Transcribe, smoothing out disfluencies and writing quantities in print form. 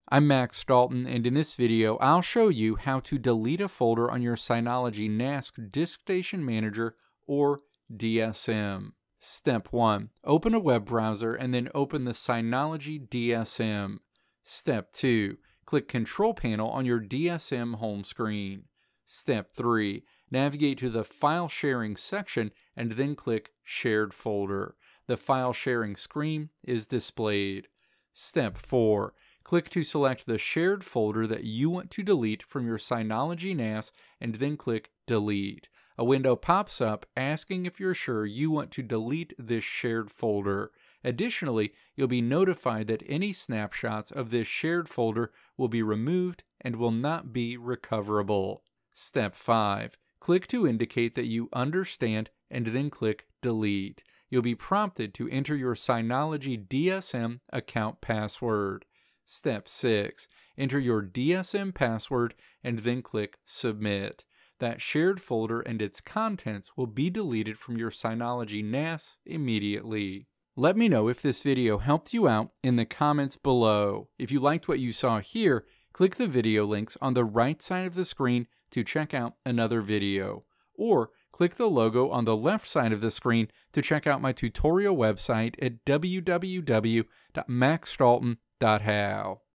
I'm Max Dalton, and in this video I'll show you how to delete a folder on your Synology NAS DiskStation Manager or DSM. Step 1. Open a web browser and then open the Synology DSM. Step 2. Click Control Panel on your DSM home screen. Step 3. Navigate to the File Sharing section and then click Shared Folder. The file sharing screen is displayed. Step 4. Click to select the shared folder that you want to delete from your Synology NAS and then click Delete. A window pops up asking if you're sure you want to delete this shared folder. Additionally, you'll be notified that any snapshots of this shared folder will be removed and will not be recoverable. Step 5. Click to indicate that you understand and then click Delete. You'll be prompted to enter your Synology DSM account password. Step 6. Enter your DSM password and then click Submit. That shared folder and its contents will be deleted from your Synology NAS immediately. Let me know if this video helped you out in the comments below. If you liked what you saw here, click the video links on the right side of the screen to check out another video. Or click the logo on the left side of the screen to check out my tutorial website at www.maxdalton.how.